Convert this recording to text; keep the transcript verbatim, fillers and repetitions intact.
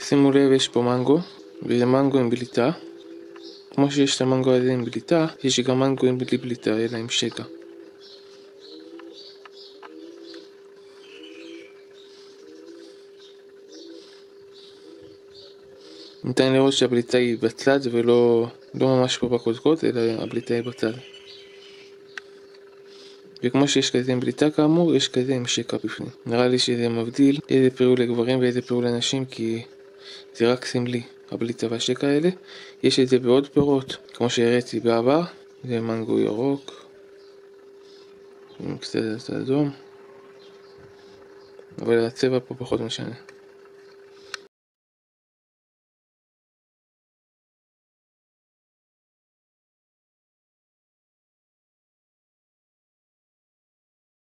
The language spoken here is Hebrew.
שימו לב, יש פה מנגו, וזה מנגו עם בליטה. כמו שיש את המנגו הזה עם בליטה, יש גם מנגו עם בלי בליטה, אלא עם שקע. ניתן לראות שהבליטה היא בצד ולא לא ממש פה בקודקוד, אלא הבליטה היא בצד. וכמו שיש כזה עם בליטה כאמור, יש כזה עם שקע בפנים. נראה לי שזה מבדיל איזה פירו לגברים ואיזה פירו לנשים, כי זה רק סמלי, הבליטה והשקע האלה. יש את זה בעוד פירות, כמו שהראיתי בעבר. זה מנגו ירוק, עם קצת אדום, אבל הצבע פה פחות משנה.